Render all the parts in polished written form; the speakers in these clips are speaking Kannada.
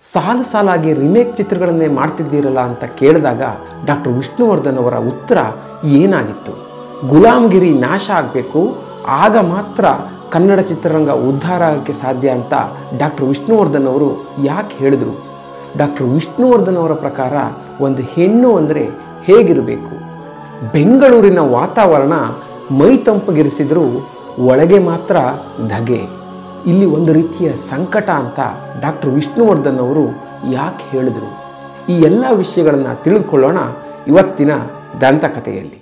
ಸಾಲು ಸಾಲಾಗಿ ರಿಮೇಕ್ ಚಿತ್ರಗಳನ್ನೇ ಮಾಡ್ತಿದ್ದೀರಲ್ಲ ಅಂತ ಕೇಳಿದಾಗ ಡಾಕ್ಟರ್ ವಿಷ್ಣುವರ್ಧನ್ ಅವರ ಉತ್ತರ ಏನಾಗಿತ್ತು? ಗುಲಾಮಗಿರಿ ನಾಶ ಆಗಬೇಕು, ಆಗ ಮಾತ್ರ ಕನ್ನಡ ಚಿತ್ರರಂಗ ಉದ್ಧಾರ ಆಗೋಕ್ಕೆ ಸಾಧ್ಯ ಅಂತ ಡಾಕ್ಟರ್ ವಿಷ್ಣುವರ್ಧನ್ ಅವರು ಯಾಕೆ ಹೇಳಿದರು? ಡಾಕ್ಟರ್ ವಿಷ್ಣುವರ್ಧನ್ ಅವರ ಪ್ರಕಾರ ಒಂದು ಹೆಣ್ಣು ಅಂದರೆ ಹೇಗಿರಬೇಕು? ಬೆಂಗಳೂರಿನ ವಾತಾವರಣ ಮೈ ತಂಪಗಿರಿಸಿದರೂ ಒಳಗೆ ಮಾತ್ರ ಧಗೆ. ಇಲ್ಲಿ ಒಂದು ರೀತಿಯ ಸಂಕಟ ಅಂತ ಡಾಕ್ಟರ್ ವಿಷ್ಣುವರ್ಧನ್ ಅವರು ಯಾಕೆ ಹೇಳಿದರು? ಈ ಎಲ್ಲ ವಿಷಯಗಳನ್ನು ತಿಳಿದುಕೊಳ್ಳೋಣ ಇವತ್ತಿನ ದಂತಕಥೆಯಲ್ಲಿ.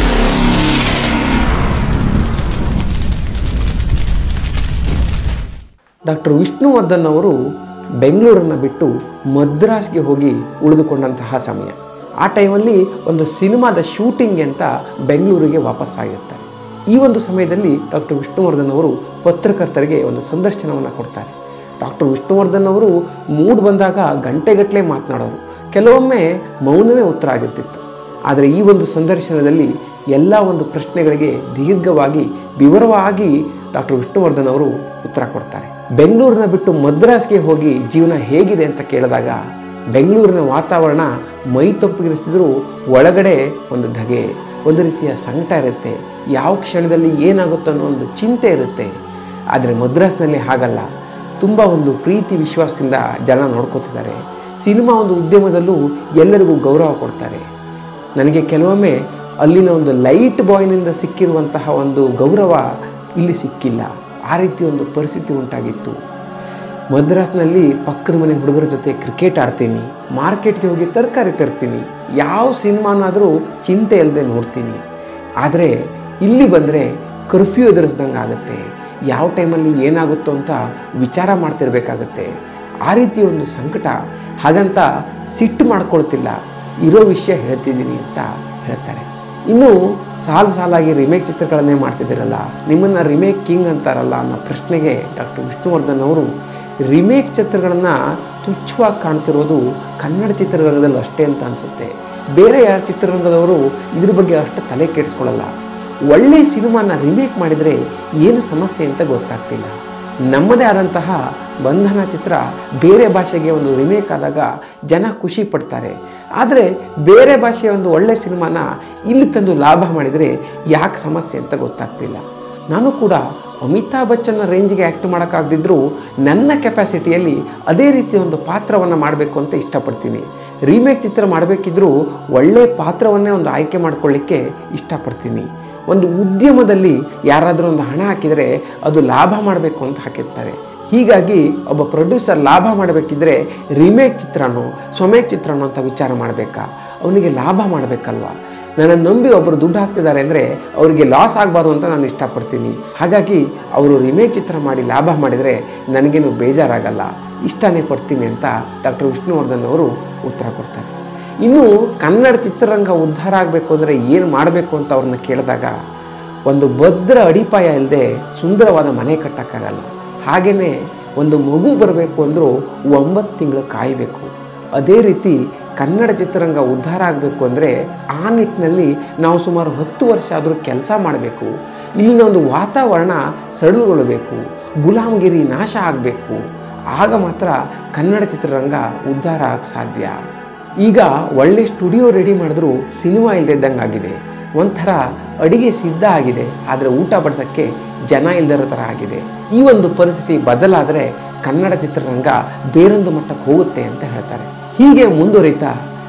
ಡಾಕ್ಟರ್ ವಿಷ್ಣುವರ್ಧನ್ ಅವರು ಬೆಂಗಳೂರನ್ನು ಬಿಟ್ಟು ಮದ್ರಾಸ್ಗೆ ಹೋಗಿ ಉಳಿದುಕೊಂಡಂತಹ ಸಮಯ. ಆ ಟೈಮಲ್ಲಿ ಒಂದು ಸಿನಿಮಾದ ಶೂಟಿಂಗ್ ಅಂತ ಬೆಂಗಳೂರಿಗೆ ವಾಪಸ್ಸಾಗಿರ್ತಾರೆ. ಈ ಒಂದು ಸಮಯದಲ್ಲಿ ಡಾಕ್ಟರ್ ವಿಷ್ಣುವರ್ಧನ್ ಅವರು ಪತ್ರಕರ್ತರಿಗೆ ಒಂದು ಸಂದರ್ಶನವನ್ನು ಕೊಡ್ತಾರೆ. ಡಾಕ್ಟರ್ ವಿಷ್ಣುವರ್ಧನ್ ಅವರು ಮೂಡ್ ಬಂದಾಗ ಗಂಟೆಗಟ್ಟಲೆ ಮಾತನಾಡೋರು, ಕೆಲವೊಮ್ಮೆ ಮೌನವೇ ಉತ್ತರ ಆಗಿರ್ತಿತ್ತು. ಆದರೆ ಈ ಒಂದು ಸಂದರ್ಶನದಲ್ಲಿ ಎಲ್ಲ ಒಂದು ಪ್ರಶ್ನೆಗಳಿಗೆ ದೀರ್ಘವಾಗಿ ವಿವರವಾಗಿ ಡಾಕ್ಟರ್ ವಿಷ್ಣುವರ್ಧನ್ ಅವರು ಉತ್ತರ ಕೊಡ್ತಾರೆ. ಬೆಂಗಳೂರನ್ನ ಬಿಟ್ಟು ಮದ್ರಾಸ್ಗೆ ಹೋಗಿ ಜೀವನ ಹೇಗಿದೆ ಅಂತ ಕೇಳಿದಾಗ ಬೆಂಗಳೂರಿನ ವಾತಾವರಣ ಮೈ ತಪ್ಪಗಿರಿಸಿದ್ರು ಒಳಗಡೆ ಒಂದು ಧಗೆ, ಒಂದು ರೀತಿಯ ಸಂಕಟ ಇರುತ್ತೆ. ಯಾವ ಕ್ಷಣದಲ್ಲಿ ಏನಾಗುತ್ತೋ ಅನ್ನೋ ಒಂದು ಚಿಂತೆ ಇರುತ್ತೆ. ಆದರೆ ಮದ್ರಾಸ್ನಲ್ಲಿ ಹಾಗಲ್ಲ, ತುಂಬ ಒಂದು ಪ್ರೀತಿ ವಿಶ್ವಾಸದಿಂದ ಜನ ನೋಡ್ಕೋತಿದ್ದಾರೆ. ಸಿನಿಮಾ ಒಂದು ಉದ್ಯಮದಲ್ಲೂ ಎಲ್ಲರಿಗೂ ಗೌರವ ಕೊಡ್ತಾರೆ. ನನಗೆ ಕೆಲವೊಮ್ಮೆ ಅಲ್ಲಿನ ಒಂದು ಲೈಟ್ ಬಾಯ್ನಿಂದ ಸಿಕ್ಕಿರುವಂತಹ ಒಂದು ಗೌರವ ಇಲ್ಲಿ ಸಿಕ್ಕಿಲ್ಲ. ಆ ರೀತಿ ಒಂದು ಪರಿಸ್ಥಿತಿ ಉಂಟಾಗಿತ್ತು. ಮದ್ರಾಸ್ನಲ್ಲಿ ಪಕ್ಕದ ಮನೆ ಹುಡುಗರ ಜೊತೆ ಕ್ರಿಕೆಟ್ ಆಡ್ತೀನಿ, ಮಾರ್ಕೆಟ್ಗೆ ಹೋಗಿ ತರಕಾರಿ ತರ್ತೀನಿ, ಯಾವ ಸಿನಿಮಾನಾದರೂ ಚಿಂತೆ ಇಲ್ಲದೆ ನೋಡ್ತೀನಿ. ಆದರೆ ಇಲ್ಲಿ ಬಂದರೆ ಕರ್ಫ್ಯೂ ಎದುರಿಸ್ದಂಗೆ ಆಗುತ್ತೆ. ಯಾವ ಟೈಮಲ್ಲಿ ಏನಾಗುತ್ತೋ ಅಂತ ವಿಚಾರ ಮಾಡ್ತಿರ್ಬೇಕಾಗತ್ತೆ. ಆ ರೀತಿ ಒಂದು ಸಂಕಟ. ಹಾಗಂತ ಸಿಟ್ಟು ಮಾಡ್ಕೊಳ್ತಿಲ್ಲ, ಇರೋ ವಿಷಯ ಹೇಳ್ತಿದ್ದೀನಿ ಅಂತ ಹೇಳ್ತಾರೆ. ಇನ್ನು ಸಾಲು ಸಾಲಾಗಿ ರಿಮೇಕ್ ಚಿತ್ರಗಳನ್ನೇ ಮಾಡ್ತಿದ್ದೀರಲ್ಲ, ನಿಮ್ಮನ್ನು ರಿಮೇಕ್ ಕಿಂಗ್ ಅಂತಾರಲ್ಲ ಅನ್ನೋ ಪ್ರಶ್ನೆಗೆ ಡಾಕ್ಟರ್ ವಿಷ್ಣುವರ್ಧನ್ ಅವರು ರಿಮೇಕ್ ಚಿತ್ರಗಳನ್ನು ತುಚ್ಛವಾಗಿ ಕಾಣ್ತಿರೋದು ಕನ್ನಡ ಚಿತ್ರರಂಗದಲ್ಲಿ ಅಷ್ಟೇ ಅಂತ ಅನಿಸುತ್ತೆ. ಬೇರೆ ಯಾರ ಚಿತ್ರರಂಗದವರು ಇದ್ರ ಬಗ್ಗೆ ಅಷ್ಟು ತಲೆ ಕೆಡಿಸ್ಕೊಳ್ಳಲ್ಲ. ಒಳ್ಳೆಯ ಸಿನಿಮಾನ ರಿಮೇಕ್ ಮಾಡಿದರೆ ಏನು ಸಮಸ್ಯೆ ಅಂತ ಗೊತ್ತಾಗ್ತಿಲ್ಲ. ನಮ್ಮದೇ ಆದಂತಹ ಬಂಧನ ಚಿತ್ರ ಬೇರೆ ಭಾಷೆಗೆ ಒಂದು ರಿಮೇಕ್ ಆದಾಗ ಜನ ಖುಷಿ ಪಡ್ತಾರೆ. ಆದರೆ ಬೇರೆ ಭಾಷೆಯ ಒಂದು ಒಳ್ಳೆಯ ಸಿನಿಮಾನ ಇಲ್ಲಿ ತಂದು ಲಾಭ ಮಾಡಿದರೆ ಯಾಕೆ ಸಮಸ್ಯೆ ಅಂತ ಗೊತ್ತಾಗ್ತಿಲ್ಲ. ನಾನು ಕೂಡ ಅಮಿತಾಬ್ ಬಚ್ಚನ್ನ ರೇಂಜಿಗೆ ಆ್ಯಕ್ಟ್ ಮಾಡೋಕ್ಕಾಗದಿದ್ದರೂ ನನ್ನ ಕೆಪಾಸಿಟಿಯಲ್ಲಿ ಅದೇ ರೀತಿ ಒಂದು ಪಾತ್ರವನ್ನು ಮಾಡಬೇಕು ಅಂತ ಇಷ್ಟಪಡ್ತೀನಿ. ರೀಮೇಕ್ ಚಿತ್ರ ಮಾಡಬೇಕಿದ್ರೂ ಒಳ್ಳೆಯ ಪಾತ್ರವನ್ನೇ ಒಂದು ಆಯ್ಕೆ ಮಾಡ್ಕೊಳ್ಳಿಕ್ಕೆ ಇಷ್ಟಪಡ್ತೀನಿ. ಒಂದು ಉದ್ಯಮದಲ್ಲಿ ಯಾರಾದರೂ ಒಂದು ಹಣ ಹಾಕಿದರೆ ಅದು ಲಾಭ ಮಾಡಬೇಕು ಅಂತ ಹಾಕಿರ್ತಾರೆ. ಹೀಗಾಗಿ ಒಬ್ಬ ಪ್ರೊಡ್ಯೂಸರ್ ಲಾಭ ಮಾಡಬೇಕಿದ್ರೆ ರೀಮೇಕ್ ಚಿತ್ರನೋ ಸ್ವಮೇಕ್ ಚಿತ್ರನೋ ಅಂತ ವಿಚಾರ ಮಾಡಬೇಕಾ? ಅವನಿಗೆ ಲಾಭ ಮಾಡಬೇಕಲ್ವ? ನನ್ನ ನಂಬಿ ಒಬ್ಬರು ದುಡ್ಡು ಹಾಕ್ತಿದ್ದಾರೆ ಅಂದರೆ ಅವರಿಗೆ ಲಾಸ್ ಆಗಬಾರ್ದು ಅಂತ ನಾನು ಇಷ್ಟಪಡ್ತೀನಿ. ಹಾಗಾಗಿ ಅವರು ರಿಮೇಕ್ ಚಿತ್ರ ಮಾಡಿ ಲಾಭ ಮಾಡಿದರೆ ನನಗೇನು ಬೇಜಾರಾಗಲ್ಲ, ಇಷ್ಟನೇ ಪಡ್ತೀನಿ ಅಂತ ಡಾಕ್ಟರ್ ವಿಷ್ಣುವರ್ಧನ್ ಅವರು ಉತ್ತರ ಕೊಡ್ತಾರೆ. ಇನ್ನು ಕನ್ನಡ ಚಿತ್ರರಂಗ ಉದ್ಧಾರ ಆಗಬೇಕು ಅಂದರೆ ಏನು ಮಾಡಬೇಕು ಅಂತ ಅವ್ರನ್ನ ಕೇಳಿದಾಗ ಒಂದು ಭದ್ರ ಅಡಿಪಾಯ ಇಲ್ಲದೆ ಸುಂದರವಾದ ಮನೆ ಕಟ್ಟೋಕ್ಕಾಗಲ್ಲ. ಹಾಗೆಯೇ ಒಂದು ಮಗು ಬರಬೇಕು ಅಂದರೂ 9 ತಿಂಗಳು ಕಾಯಬೇಕು. ಅದೇ ರೀತಿ ಕನ್ನಡ ಚಿತ್ರರಂಗ ಉದ್ಧಾರ ಆಗಬೇಕು ಅಂದರೆ ಆ ನಿಟ್ಟಿನಲ್ಲಿ ನಾವು ಸುಮಾರು 10 ವರ್ಷ ಆದರೂ ಕೆಲಸ ಮಾಡಬೇಕು. ಇಲ್ಲಿನ ಒಂದು ವಾತಾವರಣ ಸಡಿಲುಗೊಳ್ಳಬೇಕು, ಗುಲಾಮಗಿರಿ ನಾಶ ಆಗಬೇಕು. ಆಗ ಮಾತ್ರ ಕನ್ನಡ ಚಿತ್ರರಂಗ ಉದ್ಧಾರ ಆಗಕ್ಕೆ ಸಾಧ್ಯ. ಈಗ ಒಳ್ಳೆ ಸ್ಟುಡಿಯೋ ರೆಡಿ ಮಾಡಿದ್ರೂ ಸಿನಿಮಾ ಇಲ್ಲದಿದ್ದಂಗೆ ಆಗಿದೆ. ಒಂಥರ ಅಡಿಗೆ ಸಿದ್ಧ ಆಗಿದೆ, ಆದರೆ ಊಟ ಬಡಿಸೋಕ್ಕೆ ಜನ ಇಲ್ಲದಿರೋ ಥರ ಆಗಿದೆ. ಈ ಒಂದು ಪರಿಸ್ಥಿತಿ ಬದಲಾದರೆ ಕನ್ನಡ ಚಿತ್ರರಂಗ ಬೇರೊಂದು ಮಟ್ಟಕ್ಕೆ ಹೋಗುತ್ತೆ ಅಂತ ಹೇಳ್ತಾರೆ. ಹೀಗೆ ಮುಂದುವರಿತಾ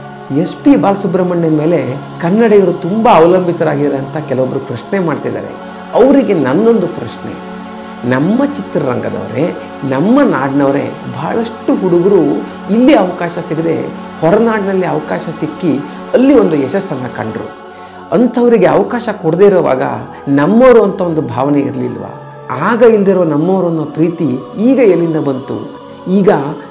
SP ಬಾಲಸುಬ್ರಹ್ಮಣ್ಯಂ ಮೇಲೆ ಕನ್ನಡಿಗರು ತುಂಬ ಅವಲಂಬಿತರಾಗಿರೋ ಅಂತ ಕೆಲವೊಬ್ಬರು ಪ್ರಶ್ನೆ ಮಾಡ್ತಿದ್ದಾರೆ. ಅವರಿಗೆ ನನ್ನೊಂದು ಪ್ರಶ್ನೆ, ನಮ್ಮ ಚಿತ್ರರಂಗದವರೇ, ನಮ್ಮ ನಾಡಿನವರೇ ಬಹಳಷ್ಟು ಹುಡುಗರು ಇಲ್ಲಿ ಅವಕಾಶ ಸಿಗದೆ ಹೊರನಾಡಿನಲ್ಲಿ ಅವಕಾಶ ಸಿಕ್ಕಿ ಅಲ್ಲಿ ಒಂದು ಯಶಸ್ಸನ್ನು ಕಂಡರು. ಅಂಥವರಿಗೆ ಅವಕಾಶ ಕೊಡದೇ ಇರುವಾಗ ನಮ್ಮವರು ಅಂತ ಒಂದು ಭಾವನೆ ಇರಲಿಲ್ವಾ? ಆಗ ಇಲ್ದಿರೋ ನಮ್ಮವರು ಅನ್ನೋ ಪ್ರೀತಿ ಈಗ ಎಲ್ಲಿಂದ ಬಂತು? ಈಗ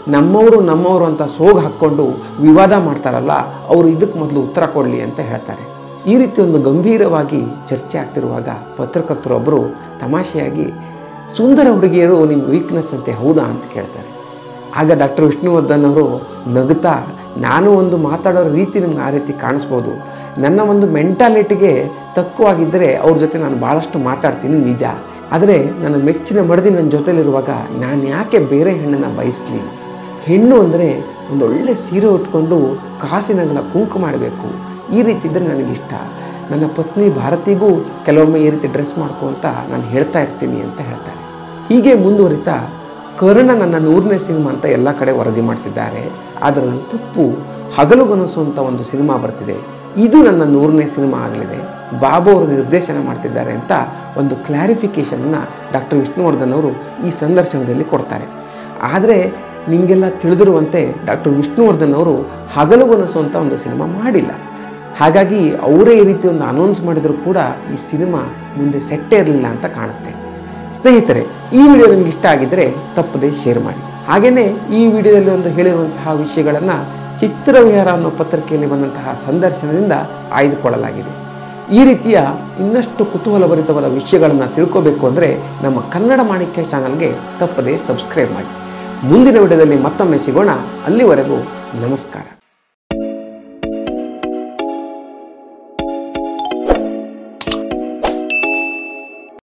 ನಮ್ಮವರು ಅಂತ ಸೋಗು ಹಾಕ್ಕೊಂಡು ವಿವಾದ ಮಾಡ್ತಾರಲ್ಲ, ಅವರು ಇದಕ್ಕೆ ಮೊದಲು ಉತ್ತರ ಕೊಡಲಿ ಅಂತ ಹೇಳ್ತಾರೆ. ಈ ರೀತಿ ಒಂದು ಗಂಭೀರವಾಗಿ ಚರ್ಚೆ ಆಗ್ತಿರುವಾಗ ಪತ್ರಕರ್ತರೊಬ್ಬರು ತಮಾಷೆಯಾಗಿ, ಸುಂದರ ಹುಡುಗಿಯರು ನಿಮ್ಮ ವೀಕ್ನೆಸ್ ಅಂತೆ ಹೌದಾ ಅಂತ ಕೇಳ್ತಾರೆ. ಆಗ ಡಾಕ್ಟರ್ ವಿಷ್ಣುವರ್ಧನ್ ಅವರು ನಗುತ್ತಾ, ನಾನು ಒಂದು ಮಾತಾಡೋ ರೀತಿ ನಿಮ್ಗೆ ಆ ರೀತಿ ಕಾಣಿಸ್ಬೋದು, ನನ್ನ ಒಂದು ಮೆಂಟಾಲಿಟಿಗೆ ತಕ್ಕವಾಗಿದ್ದರೆ ಅವ್ರ ಜೊತೆ ನಾನು ಭಾಳಷ್ಟು ಮಾತಾಡ್ತೀನಿ ನಿಜ. ಆದರೆ ನನ್ನ ಮೆಚ್ಚಿನ ಮಡದಿ ನನ್ನ ಜೊತೆಲಿರುವಾಗ ನಾನು ಯಾಕೆ ಬೇರೆ ಹೆಣ್ಣನ್ನು ಬಯಸಲಿ? ಹೆಣ್ಣು ಅಂದರೆ ಒಂದೊಳ್ಳೆ ಸೀರೆ ಉಟ್ಕೊಂಡು ಕಾಸಿನಗಲ ಕುಂಕುಮ ಮಾಡಬೇಕು, ಈ ರೀತಿ ಇದ್ದರೆ ನನಗಿಷ್ಟ. ನನ್ನ ಪತ್ನಿ ಭಾರತಿಗೂ ಕೆಲವೊಮ್ಮೆ ಈ ರೀತಿ ಡ್ರೆಸ್ ಮಾಡ್ಕೊ ಅಂತ ನಾನು ಹೇಳ್ತಾ ಇರ್ತೀನಿ ಅಂತ ಹೇಳ್ತಾರೆ. ಹೀಗೆ ಮುಂದುವರಿತಾ ಕರ್ಣ ನನ್ನ 100ನೇ ಸಿನಿಮಾ ಅಂತ ಎಲ್ಲ ಕಡೆ ವರದಿ ಮಾಡ್ತಿದ್ದಾರೆ. ಅದರ ತಪ್ಪು ಹಗಲುಗನಸು ಅಂತ ಒಂದು ಸಿನಿಮಾ ಬರ್ತಿದೆ, ಇದು ನನ್ನ 100ನೇ ಸಿನಿಮಾ ಆಗಲಿದೆ, ಬಾಬು ಅವರು ನಿರ್ದೇಶನ ಮಾಡ್ತಿದ್ದಾರೆ ಅಂತ ಒಂದು ಕ್ಲಾರಿಫಿಕೇಷನನ್ನು ಡಾಕ್ಟರ್ ವಿಷ್ಣುವರ್ಧನ್ ಅವರು ಈ ಸಂದರ್ಶನದಲ್ಲಿ ಕೊಡ್ತಾರೆ. ಆದರೆ ನಿಮಗೆಲ್ಲ ತಿಳಿದಿರುವಂತೆ ಡಾಕ್ಟರ್ ವಿಷ್ಣುವರ್ಧನ್ ಅವರು ಹಗಲುಗನಸು ಅಂತ ಒಂದು ಸಿನಿಮಾ ಮಾಡಿಲ್ಲ. ಹಾಗಾಗಿ ಅವರೇ ಈ ರೀತಿ ಒಂದು ಅನೌನ್ಸ್ ಮಾಡಿದರೂ ಕೂಡ ಈ ಸಿನಿಮಾ ಮುಂದೆ ಸೆಟ್ಟೇ ಇರಲಿಲ್ಲ ಅಂತ ಕಾಣುತ್ತೆ. ಸ್ನೇಹಿತರೆ, ಈ ವಿಡಿಯೋ ನಿಮ್ಗೆ ಇಷ್ಟ ಆಗಿದ್ದರೆ ತಪ್ಪದೇ ಶೇರ್ ಮಾಡಿ. ಹಾಗೆಯೇ ಈ ವಿಡಿಯೋದಲ್ಲಿ ಒಂದು ಹೇಳಿರುವಂತಹ ವಿಷಯಗಳನ್ನು ಚಿತ್ರವಿಹಾರ ಅನ್ನೋ ಪತ್ರಿಕೆಯಲ್ಲಿ ಬಂದಂತಹ ಸಂದರ್ಶನದಿಂದ ಆಯ್ದುಕೊಳ್ಳಲಾಗಿದೆ. ಈ ರೀತಿಯ ಇನ್ನಷ್ಟು ಕುತೂಹಲಭರಿತವಾದ ವಿಷಯಗಳನ್ನು ತಿಳ್ಕೋಬೇಕು ಅಂದರೆ ನಮ್ಮ ಕನ್ನಡ ಮಾಣಿಕ್ಯ ಚಾನಲ್ಗೆ ತಪ್ಪದೇ ಸಬ್ಸ್ಕ್ರೈಬ್ ಮಾಡಿ. ಮುಂದಿನ ವಿಡಿಯೋದಲ್ಲಿ ಮತ್ತೊಮ್ಮೆ ಸಿಗೋಣ. ಅಲ್ಲಿವರೆಗೂ ನಮಸ್ಕಾರ.